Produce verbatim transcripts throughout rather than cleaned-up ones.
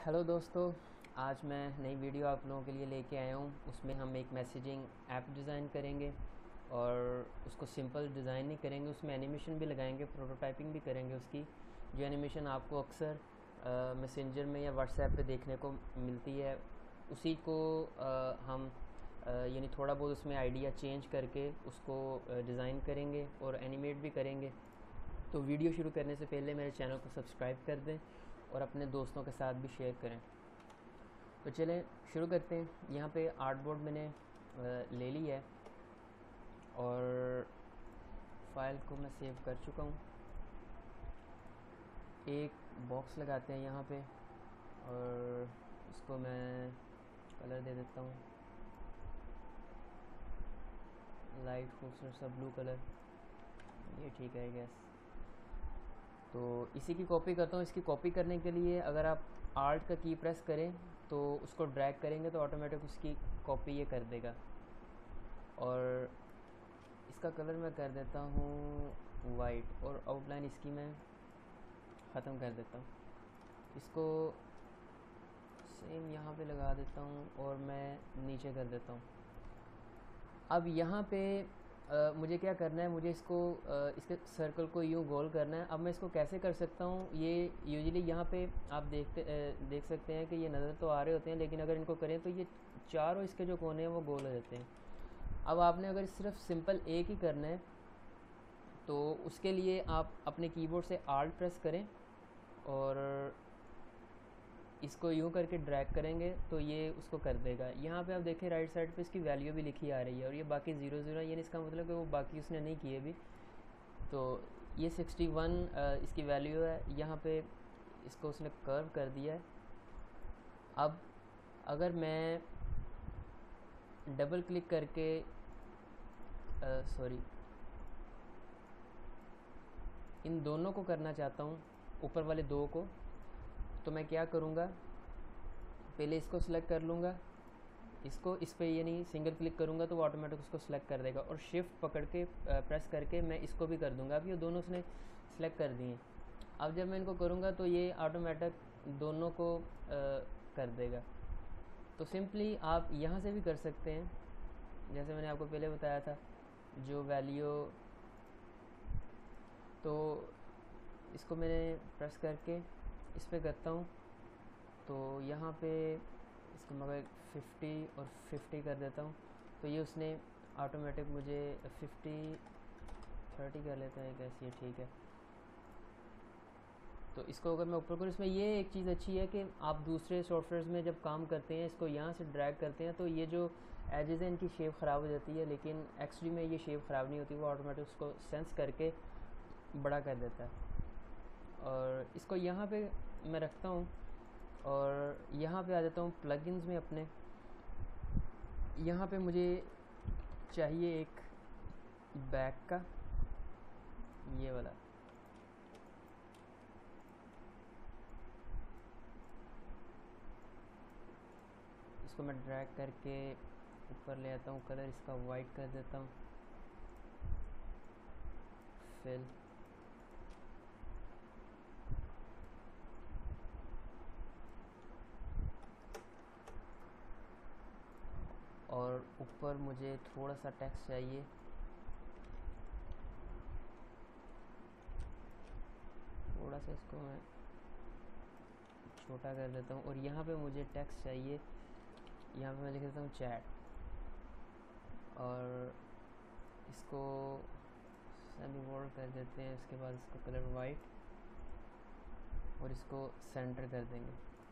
Hello दोस्तों, आज मैं नई वीडियो आप लोगों के लिए लेके आया हूँ। उसमें हम एक मैसेजिंग ऐप डिज़ाइन करेंगे और उसको सिंपल डिज़ाइन नहीं करेंगे, उसमें एनिमेशन भी लगाएंगे, प्रोटोटाइपिंग भी करेंगे उसकी। जो एनिमेशन आपको अक्सर मैसेंजर में या व्हाट्सएप पे देखने को मिलती है, उसी को आ, हम आ, यानी थोड़ा बहुत उसमें आइडिया चेंज करके उसको डिज़ाइन करेंगे और एनिमेट भी करेंगे। तो वीडियो शुरू करने से पहले मेरे चैनल को सब्सक्राइब कर दें और अपने दोस्तों के साथ भी शेयर करें। तो चलें शुरू करते हैं। यहाँ पे आर्टबोर्ड मैंने ले ली है और फाइल को मैं सेव कर चुका हूँ। एक बॉक्स लगाते हैं यहाँ पे और इसको मैं कलर दे देता हूँ, लाइट खूबसूरत सा ब्लू कलर, ये ठीक है गैस। तो इसी की कॉपी करता हूँ। इसकी कॉपी करने के लिए अगर आप आल्ट का की प्रेस करें तो उसको ड्रैग करेंगे तो ऑटोमेटिक उसकी कॉपी ये कर देगा। और इसका कलर मैं कर देता हूँ वाइट और आउटलाइन इसकी मैं ख़त्म कर देता हूँ। इसको सेम यहाँ पे लगा देता हूँ और मैं नीचे कर देता हूँ। अब यहाँ पे आ, मुझे क्या करना है, मुझे इसको आ, इसके सर्कल को यूँ गोल करना है। अब मैं इसको कैसे कर सकता हूँ, ये यूजुअली यहाँ पे आप देखते आ, देख सकते हैं कि ये नज़र तो आ रहे होते हैं, लेकिन अगर इनको करें तो ये चारों इसके जो कोने हैं वो गोल हो जाते हैं। अब आपने अगर सिर्फ सिंपल एक ही करना है तो उसके लिए आप अपने कीबोर्ड से आल्ट प्रेस करें और इसको यूँ करके ड्रैग करेंगे तो ये उसको कर देगा। यहाँ पे आप देखें राइट साइड पे इसकी वैल्यू भी लिखी आ रही है और ये बाकी ज़ीरो ज़ीरो है, यानी इसका मतलब कि वो बाकी उसने नहीं किए भी। तो ये सिक्सटी वन इसकी वैल्यू है। यहाँ पे इसको उसने कर्व कर दिया है। अब अगर मैं डबल क्लिक करके सॉरी इन दोनों को करना चाहता हूँ, ऊपर वाले दो को, तो मैं क्या करूँगा, पहले इसको सिलेक्ट कर लूँगा, इसको इस पर यानी सिंगल क्लिक करूँगा तो वो ऑटोमेटिक उसको सिलेक्ट कर देगा और शिफ्ट पकड़ के प्रेस करके मैं इसको भी कर दूँगा। अब ये दोनों उसने सिलेक्ट कर दिए। अब जब मैं इनको करूँगा तो ये ऑटोमेटिक दोनों को आ, कर देगा। तो सिंपली आप यहाँ से भी कर सकते हैं, जैसे मैंने आपको पहले बताया था जो वैल्यू। तो इसको मैंने प्रेस करके इस पर करता हूँ तो यहाँ पे इसको मगर फिफ्टी और फिफ्टी कर देता हूँ तो ये उसने ऑटोमेटिक मुझे फिफ्टी थर्टी कर लेता है कैसे, ये ठीक है। तो इसको अगर मैं ऊपर करूँ, इसमें ये एक चीज़ अच्छी है कि आप दूसरे सॉफ्टवेयर में जब काम करते हैं इसको यहाँ से ड्रैग करते हैं तो ये जो एजेस हैं इनकी शेप ख़राब हो जाती है, लेकिन एक्चुअली में ये शेप ख़राब नहीं होती, वो ऑटोमेटिक उसको सेंस करके बड़ा कर देता है। और इसको यहाँ पे मैं रखता हूँ और यहाँ पे आ जाता हूँ प्लगइन्स में अपने। यहाँ पे मुझे चाहिए एक बैक का ये वाला, इसको मैं ड्रैग करके ऊपर ले आता हूँ, कलर इसका वाइट कर देता हूँ, फिल और ऊपर मुझे थोड़ा सा टेक्स्ट चाहिए, थोड़ा सा इसको मैं छोटा कर देता हूँ और यहाँ पे मुझे टेक्स्ट चाहिए, यहाँ पे मैं लिख देता हूँ चैट और इसको सेमी बोल्ड कर देते हैं। इसके बाद इसका कलर वाइट और इसको सेंटर कर देंगे,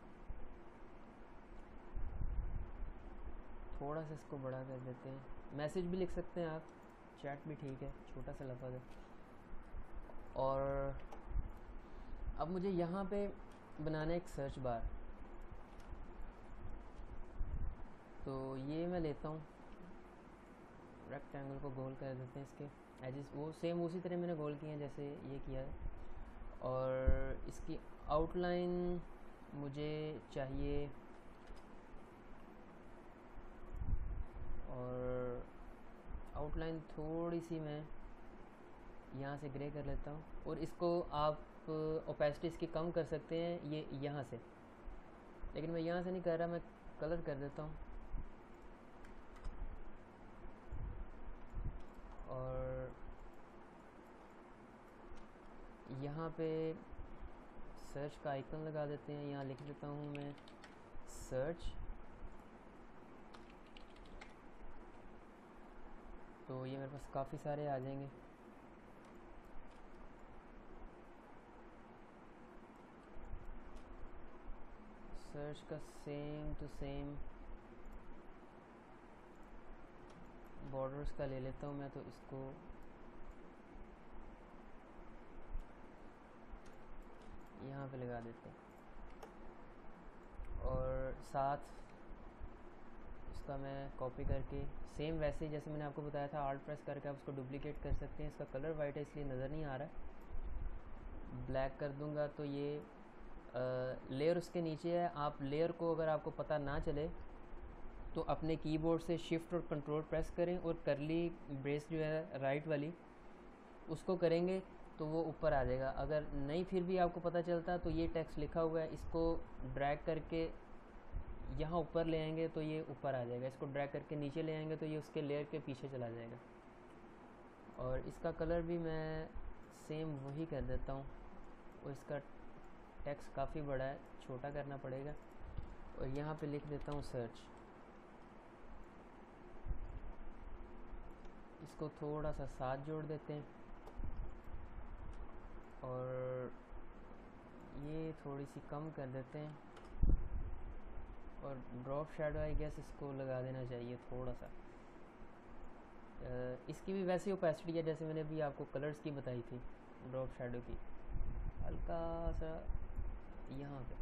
थोड़ा सा इसको बड़ा कर देते हैं। मैसेज भी लिख सकते हैं आप, चैट भी ठीक है, छोटा सा लफ्ज़ है। और अब मुझे यहाँ पे बनाना है एक सर्च बार, तो ये मैं लेता हूँ, रेक्टेंगल को गोल कर देते हैं, इसके एजेस वो सेम उसी तरह मैंने गोल किए हैं जैसे ये किया है। और इसकी आउटलाइन मुझे चाहिए और आउटलाइन थोड़ी सी मैं यहाँ से ग्रे कर लेता हूँ और इसको आप ओपेसिटी इसकी कम कर सकते हैं, ये यहाँ से लेकिन मैं यहाँ से नहीं कर रहा, मैं कलर कर देता हूँ। और यहाँ पे सर्च का आइकन लगा देते हैं, यहाँ लिख देता हूँ मैं सर्च। तो ये मेरे पास काफ़ी सारे आ जाएंगे। सर्च का सेम टू सेम बॉर्डर्स का ले लेता हूँ मैं, तो इसको यहाँ पे लगा देते हैं। और साथ इसका मैं कॉपी करके सेम वैसे ही जैसे मैंने आपको बताया था, आल्ट प्रेस करके आप उसको डुप्लीकेट कर सकते हैं। इसका कलर वाइट है इसलिए नज़र नहीं आ रहा। ब्लैक कर दूंगा तो ये लेयर उसके नीचे है। आप लेयर को अगर आपको पता ना चले तो अपने कीबोर्ड से शिफ्ट और कंट्रोल प्रेस करें और करली ब्रेस जो है राइट वाली उसको करेंगे तो वो ऊपर आ जाएगा। अगर नहीं फिर भी आपको पता चलता तो ये टेक्स्ट लिखा हुआ है, इसको ड्रैग करके यहाँ ऊपर ले आएंगे तो ये ऊपर आ जाएगा। इसको ड्रैग करके नीचे ले आएंगे तो ये उसके लेयर के पीछे चला जाएगा। और इसका कलर भी मैं सेम वही कर देता हूँ। और इसका टेक्स्ट काफ़ी बड़ा है, छोटा करना पड़ेगा। और यहाँ पे लिख देता हूँ सर्च। इसको थोड़ा सा साथ जोड़ देते हैं और ये थोड़ी सी कम कर देते हैं। और ड्रॉप शैडो आई गेस इसको लगा देना चाहिए थोड़ा सा। इसकी भी वैसी ओपेसिटी है जैसे मैंने अभी आपको कलर्स की बताई थी, ड्रॉप शैडो की। हल्का सा यहाँ पे,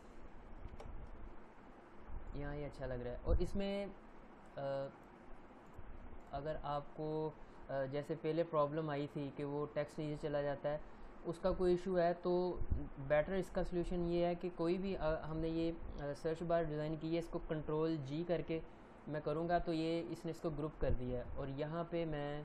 यहाँ ये अच्छा लग रहा है। और इसमें आ, अगर आपको आ, जैसे पहले प्रॉब्लम आई थी कि वो टेक्स्ट नीचे चला जाता है, उसका कोई इशू है तो बेटर इसका सलूशन ये है कि कोई भी आ, हमने ये सर्च बार डिज़ाइन की है, इसको कंट्रोल जी करके मैं करूँगा तो ये इसने इसको ग्रुप कर दिया है। और यहाँ पे मैं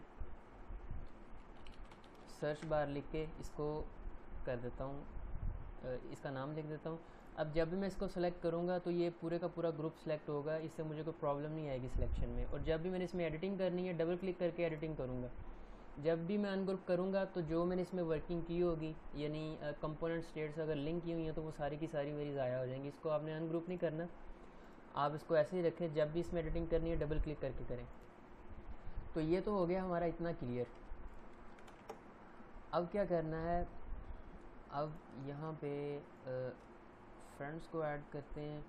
सर्च बार लिख के इसको कर देता हूँ, इसका नाम लिख देता हूँ। अब जब भी मैं इसको सेलेक्ट करूँगा तो ये पूरे का पूरा ग्रुप सेलेक्ट होगा, इससे मुझे कोई प्रॉब्लम नहीं आएगी सिलेक्शन में। और जब भी मैंने इसमें एडिटिंग करनी है डबल क्लिक करके एडिटिंग करूँगा। जब भी मैं अनग्रुप करूँगा तो जो मैंने इसमें वर्किंग की होगी, यानी कंपोनेंट स्टेट्स अगर लिंक की हुई हैं तो वो सारी की सारी मेरी ज़ाया हो जाएंगी। इसको आपने अनग्रुप नहीं करना, आप इसको ऐसे ही रखें। जब भी इसमें एडिटिंग करनी है डबल क्लिक करके करें। तो ये तो हो गया हमारा इतना क्लियर। अब क्या करना है, अब यहाँ पे फ्रेंड्स को ऐड करते हैं।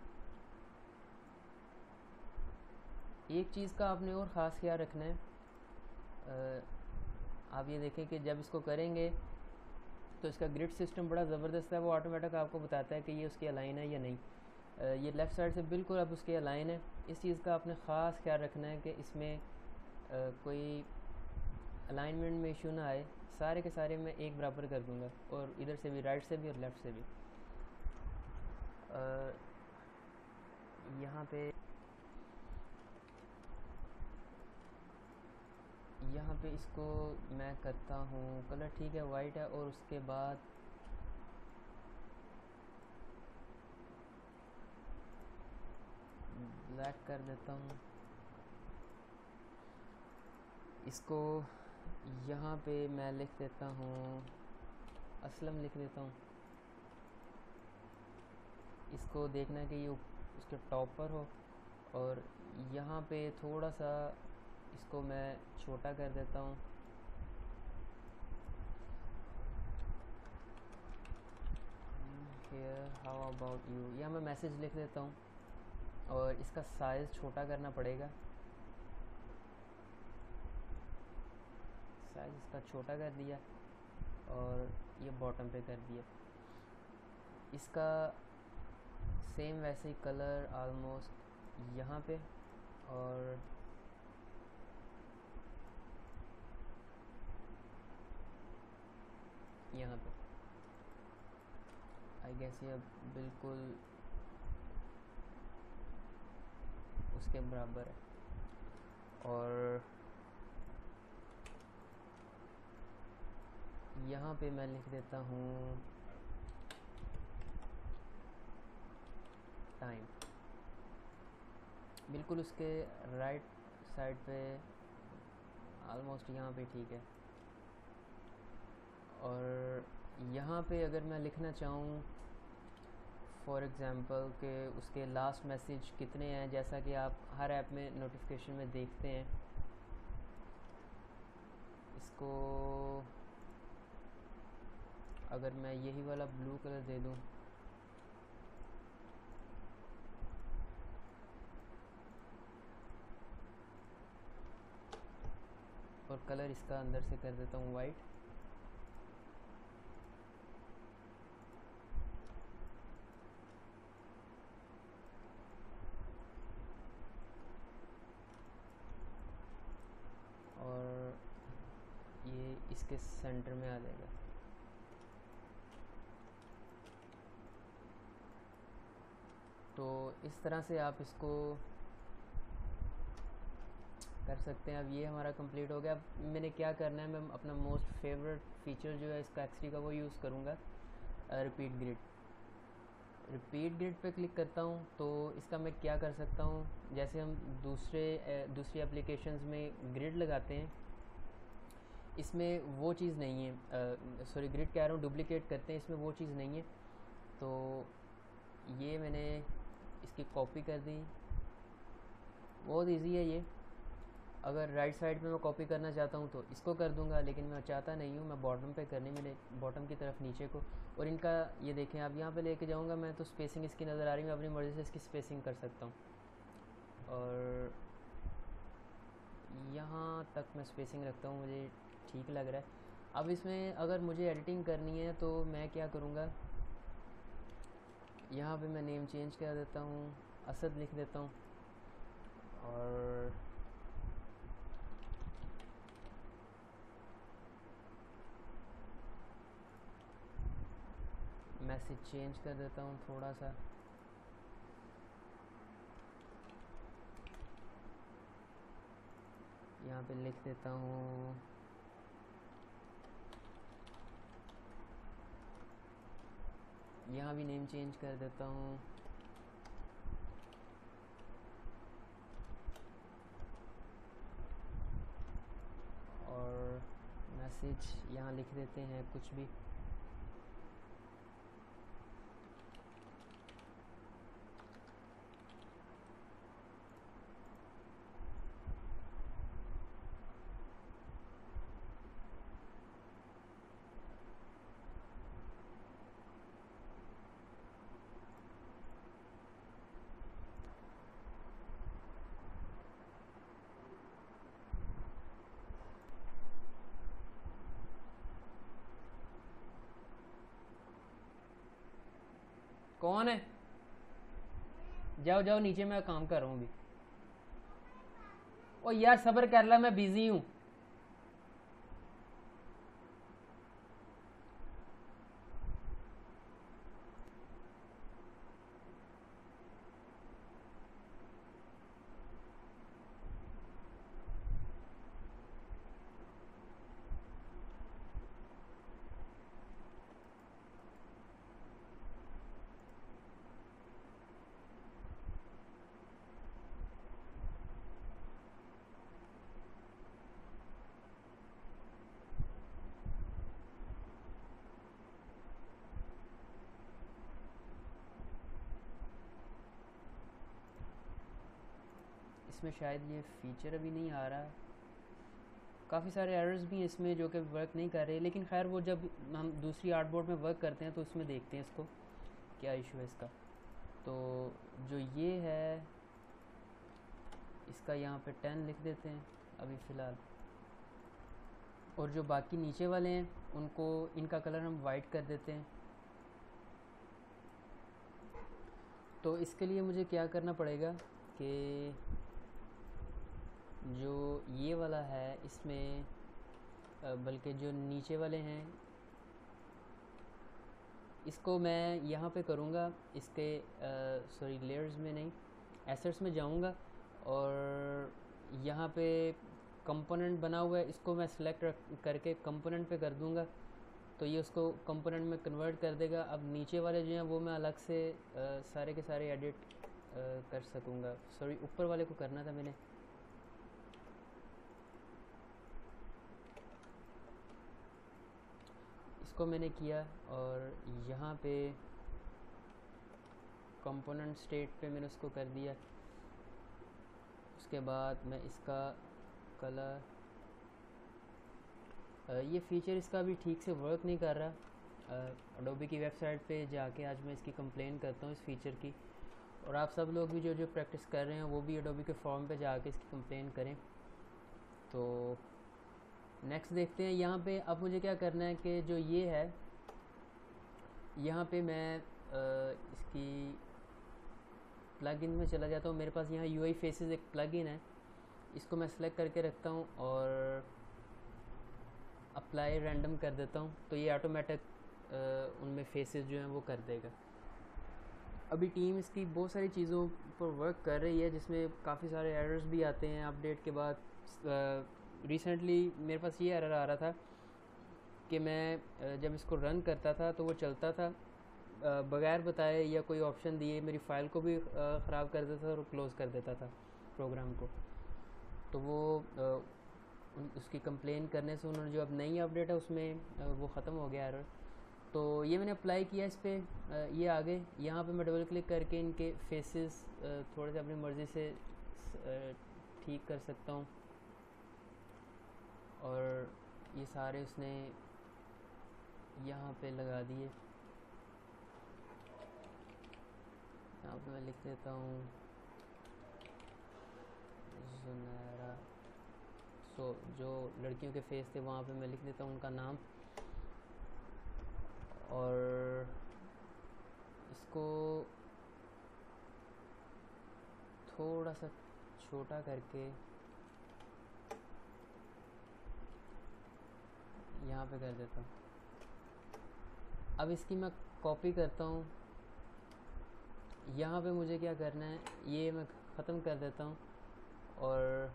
एक चीज़ का आपने और ख़ास ख्याल रखना है, आ, आप ये देखें कि जब इसको करेंगे तो इसका ग्रिड सिस्टम बड़ा ज़बरदस्त है। वो ऑटोमेटिक आपको बताता है कि ये उसके अलाइन है या नहीं। आ, ये लेफ़्ट साइड से बिल्कुल अब उसके अलाइन है। इस चीज़ का आपने ख़ास ख्याल रखना है कि इसमें आ, कोई अलाइनमेंट में इशू ना आए। सारे के सारे मैं एक बराबर कर दूंगा, और इधर से भी, राइट से भी और लेफ़्ट से भी। यहाँ पे यहाँ पे इसको मैं करता हूँ कलर, ठीक है वाइट है। और उसके बाद ब्लैक कर देता हूँ इसको। यहाँ पे मैं लिख देता हूँ असलम लिख देता हूँ। इसको देखना है कि ये उसके टॉप पर हो। और यहाँ पे थोड़ा सा इसको मैं छोटा कर देता हूँ। हियर हाउ अबाउट यू, यहाँ मैं मैसेज लिख देता हूँ। और इसका साइज़ छोटा करना पड़ेगा, साइज़ इसका छोटा कर दिया और ये बॉटम पे कर दिया। इसका सेम वैसे ही कलर आलमोस्ट यहाँ पे और यहाँ पे। आई गेस ये बिल्कुल उसके बराबर है। और यहाँ पे मैं लिख देता हूँ बिल्कुल उसके राइट साइड पे, ऑलमोस्ट यहाँ पे ठीक है। और यहाँ पे अगर मैं लिखना चाहूँ फॉर एग्ज़ाम्पल कि उसके लास्ट मैसेज कितने हैं, जैसा कि आप हर ऐप में नोटिफिकेशन में देखते हैं, इसको अगर मैं यही वाला ब्लू कलर दे दूँ, और कलर इसका अंदर से कर देता हूँ वाइट, और ये इसके सेंटर में आ जाएगा। तो इस तरह से आप इसको कर सकते हैं। अब ये हमारा कंप्लीट हो गया। अब मैंने क्या करना है, मैं अपना मोस्ट फेवरेट फीचर जो है इसका एक्सट्री का वो यूज़ करूँगा, रिपीट ग्रिड। रिपीट ग्रिड पे क्लिक करता हूँ तो इसका मैं क्या कर सकता हूँ, जैसे हम दूसरे दूसरी एप्लीकेशंस में ग्रिड लगाते हैं, इसमें वो चीज़ नहीं है, सॉरी ग्रिड कह रहा हूँ, डुप्लिकेट करते हैं, इसमें वो चीज़ नहीं है। तो ये मैंने इसकी कॉपी कर दी, बहुत इजी है ये। अगर राइट साइड पे मैं कॉपी करना चाहता हूँ तो इसको कर दूंगा, लेकिन मैं चाहता नहीं हूँ, मैं बॉटम पे करनी, मैंने बॉटम की तरफ नीचे को। और इनका ये देखें, अब यहाँ पे लेके जाऊँगा मैं तो स्पेसिंग इसकी नज़र आ रही है, मैं अपनी मर्ज़ी से इसकी स्पेसिंग कर सकता हूँ। और यहाँ तक मैं स्पेसिंग रखता हूँ, मुझे ठीक लग रहा है। अब इसमें अगर मुझे एडिटिंग करनी है तो मैं क्या करूँगा, यहाँ पे मैं नेम चेंज कर देता हूँ, असद लिख देता हूँ, और मैसेज चेंज कर देता हूँ थोड़ा सा, यहाँ पे लिख देता हूँ यहाँ भी नेम चेंज कर देता हूँ, और मैसेज यहाँ लिख देते हैं कुछ भी। कौन है? जाओ जाओ नीचे, मैं काम कर रहा हूँ अभी। ओ यार सब्र कर ला, मैं बिजी हूँ। इसमें शायद ये फीचर अभी नहीं आ रहा, काफ़ी सारे एरर्स भी हैं इसमें जो कि वर्क नहीं कर रहे, लेकिन खैर वो जब हम दूसरी आर्टबोर्ड में वर्क करते हैं तो उसमें देखते हैं इसको क्या इशू है इसका। तो जो ये है इसका यहाँ पे टेन लिख देते हैं अभी फ़िलहाल, और जो बाकी नीचे वाले हैं उनको, इनका कलर हम वाइट कर देते हैं। तो इसके लिए मुझे क्या करना पड़ेगा कि जो ये वाला है इसमें, बल्कि जो नीचे वाले हैं इसको मैं यहाँ पे करूँगा, इसके सॉरी लेयर्स में नहीं, एसेट्स में जाऊँगा, और यहाँ पे कंपोनेंट बना हुआ है, इसको मैं सिलेक्ट करके कंपोनेंट पे कर दूँगा, तो ये उसको कंपोनेंट में कन्वर्ट कर देगा। अब नीचे वाले जो हैं वो मैं अलग से आ, सारे के सारे एडिट कर सकूँगा। सॉरी, ऊपर वाले को करना था मैंने। इसको मैंने किया और यहाँ पे कंपोनेंट स्टेट पे मैंने उसको कर दिया। उसके बाद मैं इसका कलर, ये फीचर इसका भी ठीक से वर्क नहीं कर रहा। अडोबी की वेबसाइट पे जाके आज मैं इसकी कंप्लेन करता हूँ इस फीचर की, और आप सब लोग भी जो जो प्रैक्टिस कर रहे हैं वो भी अडोबी के फॉर्म पे जाके इसकी कंप्लेन करें। तो नेक्स्ट देखते हैं यहाँ पे। अब मुझे क्या करना है कि जो ये है यहाँ पे मैं आ, इसकी प्लगइन में चला जाता हूँ। मेरे पास यहाँ यूआई फेसेस एक प्लगइन है, इसको मैं सेलेक्ट करके रखता हूँ और अप्लाई रैंडम कर देता हूँ, तो ये ऑटोमेटिक उनमें फेसेस जो हैं वो कर देगा। अभी टीम इसकी बहुत सारी चीज़ों पर वर्क कर रही है जिसमें काफ़ी सारे एरर्स भी आते हैं अपडेट के बाद। रिसेंटली मेरे पास ये एरर आ रहा था कि मैं जब इसको रन करता था तो वो चलता था बगैर बताए या कोई ऑप्शन दिए, मेरी फ़ाइल को भी ख़राब कर देता था और क्लोज़ कर देता था प्रोग्राम को। तो वो उसकी कंप्लेन करने से उन्होंने जो अब नई अपडेट है उसमें वो ख़त्म हो गया एरर। तो ये मैंने अप्लाई किया इस पर, ये आ गए। यहाँ पे मैं डबल क्लिक करके इनके फेसेस थोड़े से अपनी मर्ज़ी से ठीक कर सकता हूँ, और ये सारे उसने यहाँ पे लगा दिए। यहाँ पे मैं लिख देता हूँ जुनैरा। सो जो लड़कियों के फेस थे वहाँ पे मैं लिख देता हूँ उनका नाम, और इसको थोड़ा सा छोटा करके यहाँ पे कर देता हूँ। अब इसकी मैं कॉपी करता हूँ। यहाँ पे मुझे क्या करना है, ये मैं ख़त्म कर देता हूँ और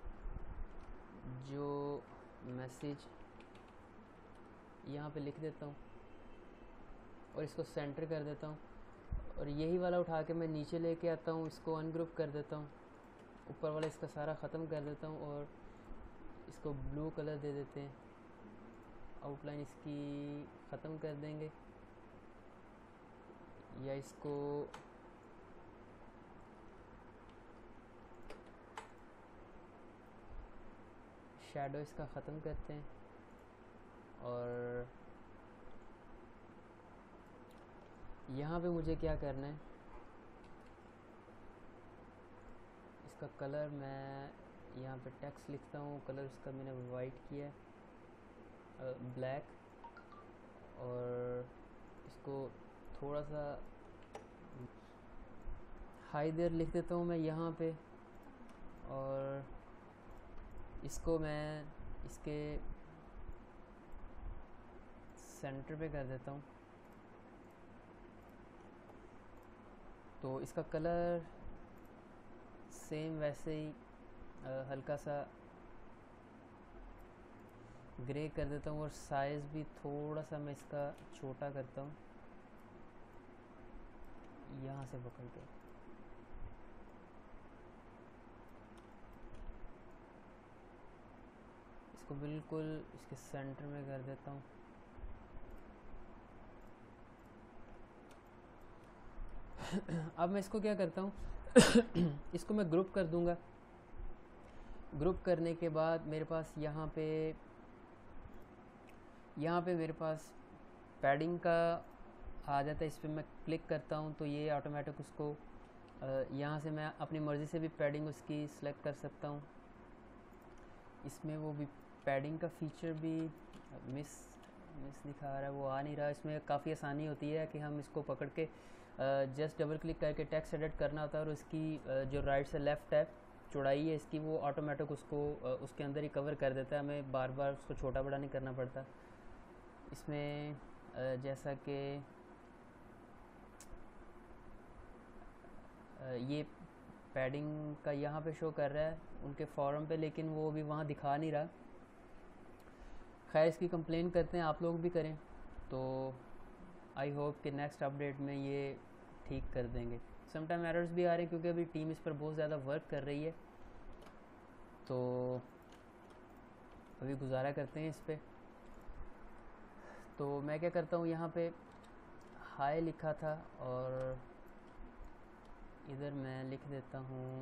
जो मैसेज यहाँ पे लिख देता हूँ और इसको सेंटर कर देता हूँ, और यही वाला उठा के मैं नीचे लेके आता हूँ, इसको अनग्रुप कर देता हूँ, ऊपर वाला इसका सारा ख़त्म कर देता हूँ और इसको ब्लू कलर दे देते हैं। आउटलाइन इसकी ख़त्म कर देंगे, या इसको शैडो इसका ख़त्म करते हैं, और यहाँ पे मुझे क्या करना है, इसका कलर मैं यहाँ पे टेक्स्ट लिखता हूँ, कलर इसका मैंने वाइट किया है, ब्लैक, और इसको थोड़ा सा हाई देयर लिख देता हूँ मैं यहाँ पे, और इसको मैं इसके सेंटर पे कर देता हूँ। तो इसका कलर सेम वैसे ही हल्का सा ग्रे कर देता हूँ, और साइज़ भी थोड़ा सा मैं इसका छोटा करता हूँ यहाँ से पकड़ के। इसको बिल्कुल इसके सेंटर में कर देता हूँ। अब मैं इसको क्या करता हूँ इसको मैं ग्रुप कर दूंगा। ग्रुप करने के बाद मेरे पास यहाँ पे यहाँ पे मेरे पास पैडिंग का आ जाता है। इस पर मैं क्लिक करता हूँ तो ये ऑटोमेटिक उसको यहाँ से मैं अपनी मर्ज़ी से भी पैडिंग उसकी सिलेक्ट कर सकता हूँ। इसमें वो भी पैडिंग का फीचर भी मिस मिस दिखा रहा है, वो आ नहीं रहा। इसमें काफ़ी आसानी होती है कि हम इसको पकड़ के जस्ट डबल क्लिक करके टेक्स्ट एडिट करना होता है, और इसकी जो राइट से लेफ़्ट है चौड़ाई है इसकी, वो ऑटोमेटिक उसको उसके अंदर ही कवर कर देता है, हमें बार बार उसको छोटा बड़ा नहीं करना पड़ता। इसमें जैसा कि ये पैडिंग का यहाँ पे शो कर रहा है उनके फॉरम पे, लेकिन वो भी वहाँ दिखा नहीं रहा। खैर, इसकी कंप्लेन करते हैं, आप लोग भी करें। तो आई होप कि नेक्स्ट अपडेट में ये ठीक कर देंगे। सम टाइम एरर्स भी आ रहे हैं क्योंकि अभी टीम इस पर बहुत ज़्यादा वर्क कर रही है, तो अभी गुजारा करते हैं इस पर। तो मैं क्या करता हूँ, यहाँ पे हाई लिखा था और इधर मैं लिख देता हूँ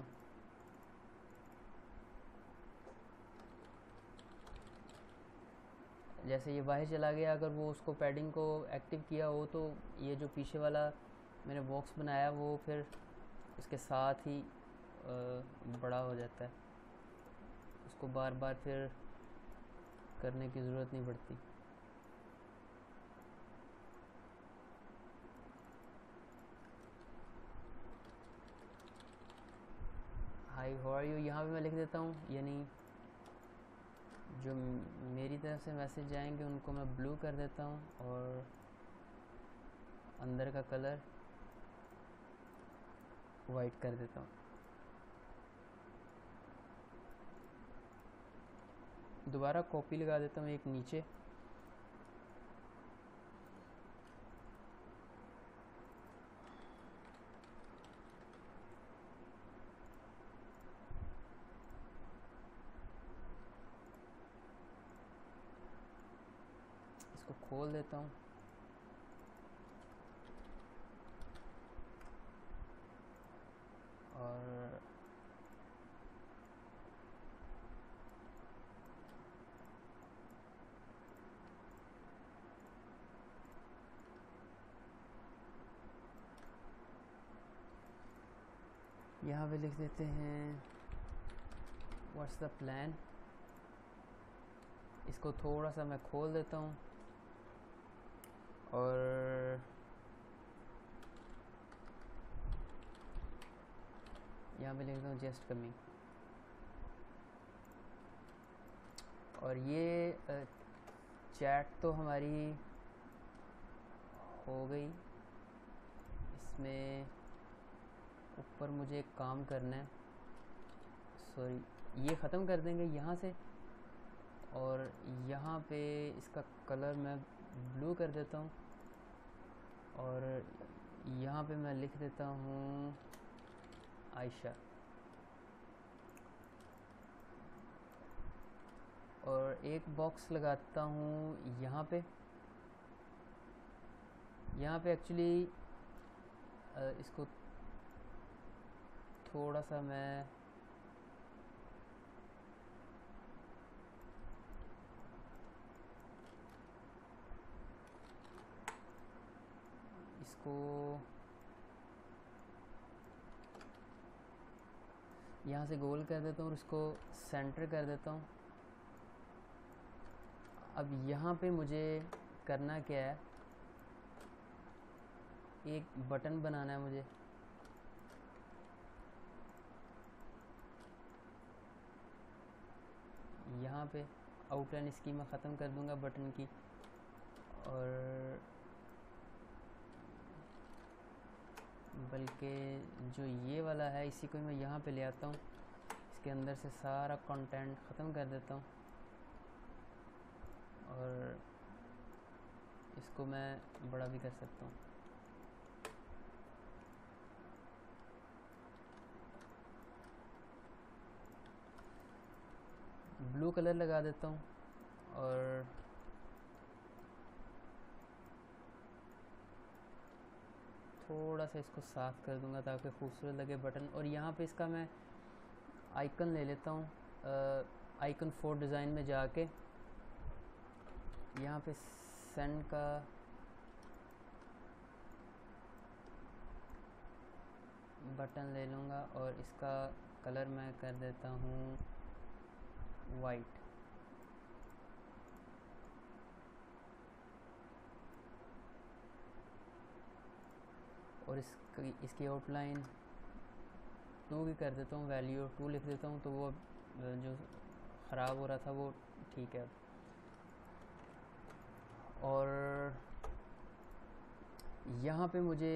जैसे ये बाहर चला गया, अगर वो उसको पैडिंग को एक्टिव किया हो तो ये जो पीछे वाला मैंने बॉक्स बनाया वो फिर उसके साथ ही बड़ा हो जाता है, उसको बार बार फिर करने की ज़रूरत नहीं पड़ती। हाई हाउ आर यू यहाँ पे मैं लिख देता हूँ, यानी जो मेरी तरफ से मैसेज जाएंगे उनको मैं ब्लू कर देता हूँ और अंदर का कलर वाइट कर देता हूँ। दोबारा कॉपी लगा देता हूँ एक नीचे, इसको खोल देता हूँ और यहाँ पे लिख देते हैं व्हाट्स द प्लान। इसको थोड़ा सा मैं खोल देता हूँ और यहाँ पे लिख देता हूँ जस्ट कमिंग। और ये चैट तो हमारी हो गई, इसमें ऊपर मुझे एक काम करना है, सॉरी ये ख़त्म कर देंगे यहाँ से, और यहाँ पे इसका कलर मैं ब्लू कर देता हूँ और यहाँ पे मैं लिख देता हूँ आयशा। और एक बॉक्स लगाता हूँ यहाँ पे, यहाँ पे एक्चुअली इसको थोड़ा सा मैं इसको यहाँ से गोल कर देता हूँ और इसको सेंटर कर देता हूँ। अब यहाँ पे मुझे करना क्या है, एक बटन बनाना है मुझे। यहाँ पे आउटलाइन इसकी मैं ख़त्म कर दूँगा बटन की, और बल्कि जो ये वाला है इसी को मैं यहाँ पे ले आता हूँ, इसके अंदर से सारा कंटेंट ख़त्म कर देता हूँ और इसको मैं बड़ा भी कर सकता हूँ। ब्लू कलर लगा देता हूँ और थोड़ा सा इसको साफ़ कर दूंगा ताकि खूबसूरत लगे बटन। और यहाँ पे इसका मैं आइकन ले लेता हूँ, आइकन फोर डिज़ाइन में जाके यहाँ पे सेंड का बटन ले लूँगा और इसका कलर मैं कर देता हूँ वाइट। और इसकी इसकी आउटलाइन टू की कर देता हूँ, वैल्यू टू लिख देता हूँ, तो वो जो ख़राब हो रहा था वो ठीक है। और यहाँ पे मुझे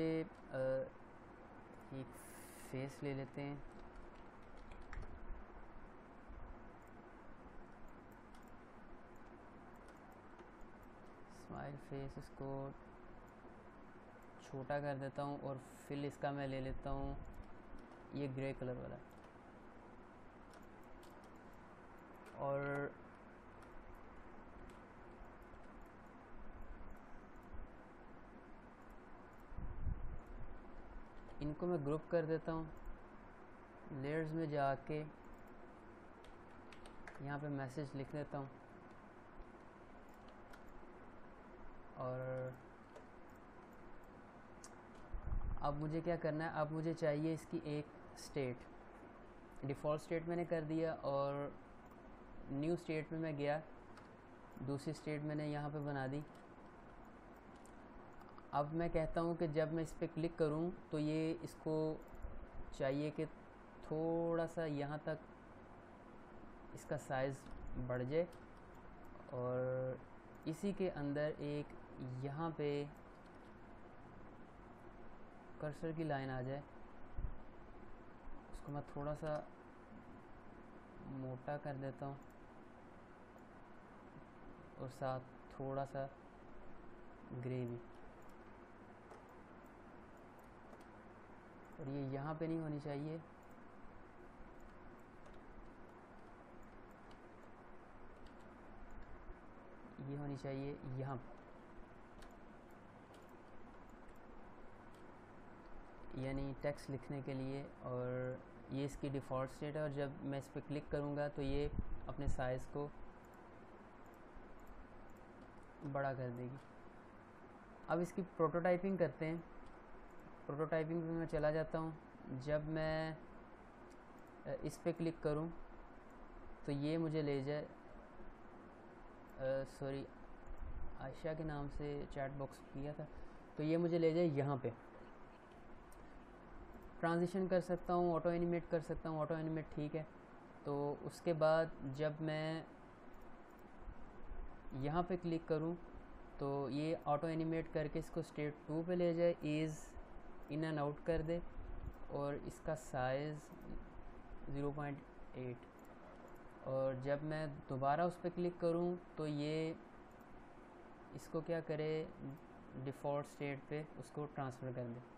एक फेस ले लेते हैं, स्माइल फेस, इसको छोटा कर देता हूँ और फिल इसका मैं ले लेता हूँ ये ग्रे कलर वाला, और इनको मैं ग्रुप कर देता हूँ। लेयर्स में जाके यहाँ पे मैसेज लिख देता हूँ, और अब मुझे क्या करना है, अब मुझे चाहिए इसकी एक स्टेट। डिफ़ॉल्ट स्टेट मैंने कर दिया और न्यू स्टेट में मैं गया, दूसरी स्टेट मैंने यहाँ पे बना दी। अब मैं कहता हूँ कि जब मैं इस पर क्लिक करूँ तो ये इसको चाहिए कि थोड़ा सा यहाँ तक इसका साइज़ बढ़ जाए, और इसी के अंदर एक यहाँ पे कर्सर की लाइन आ जाए, उसको मैं थोड़ा सा मोटा कर देता हूँ और साथ थोड़ा सा ग्रे भी। और ये यहाँ पे नहीं होनी चाहिए, ये होनी चाहिए यहाँ पर, यानी टेक्स्ट लिखने के लिए। और ये इसकी डिफ़ॉल्ट स्टेट है, और जब मैं इस पर क्लिक करूँगा तो ये अपने साइज़ को बड़ा कर देगी। अब इसकी प्रोटोटाइपिंग करते हैं। प्रोटोटाइपिंग में मैं चला जाता हूँ। जब मैं इस पे क्लिक करूँ तो ये मुझे ले जाए, सॉरी आयशा के नाम से चैट बॉक्स किया था, तो ये मुझे ले जाए यहाँ पे। ट्रांजिशन कर सकता हूँ, ऑटो एनिमेट कर सकता हूँ, ऑटो एनिमेट ठीक है। तो उसके बाद जब मैं यहाँ पे क्लिक करूँ तो ये ऑटो एनिमेट करके इसको स्टेट टू पे ले जाए, ईज़ इन एंड आउट कर दे, और इसका साइज़ ज़ीरो पॉइंट एट। और जब मैं दोबारा उस पर क्लिक करूँ तो ये इसको क्या करे, डिफ़ॉल्ट स्टेट पे उसको ट्रांसफ़र कर दे।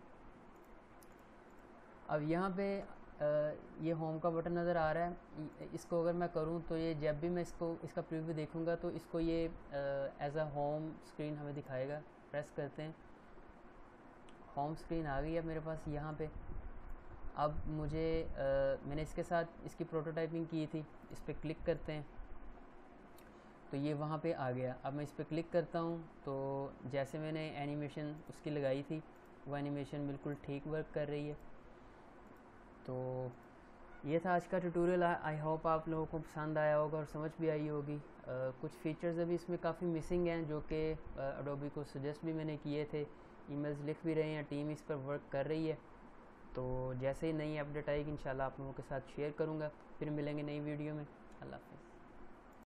अब यहाँ पे आ, ये होम का बटन नज़र आ रहा है, इसको अगर मैं करूँ तो ये जब भी मैं इसको इसका प्रीव्यू देखूँगा तो इसको ये एज अ होम स्क्रीन हमें दिखाएगा। प्रेस करते हैं, होम स्क्रीन आ गई है मेरे पास यहाँ पे। अब मुझे आ, मैंने इसके साथ इसकी प्रोटोटाइपिंग की थी, इस पर क्लिक करते हैं तो ये वहाँ पे आ गया। अब मैं इस पर क्लिक करता हूँ तो जैसे मैंने एनिमेशन उसकी लगाई थी वो एनिमेशन बिल्कुल ठीक वर्क कर रही है। तो ये था आज का ट्यूटोरियल। आई होप आप लोगों को पसंद आया होगा और समझ भी आई होगी। uh, कुछ फीचर्स अभी इसमें काफ़ी मिसिंग हैं जो कि एडोबी को सजेस्ट भी मैंने किए थे, ईमेल्स लिख भी रहे हैं, टीम इस पर वर्क कर रही है। तो जैसे ही नई अपडेट आएगी इंशाल्लाह आप लोगों के साथ शेयर करूँगा। फिर मिलेंगे नई वीडियो में। अल्लाह हाफ़िज़।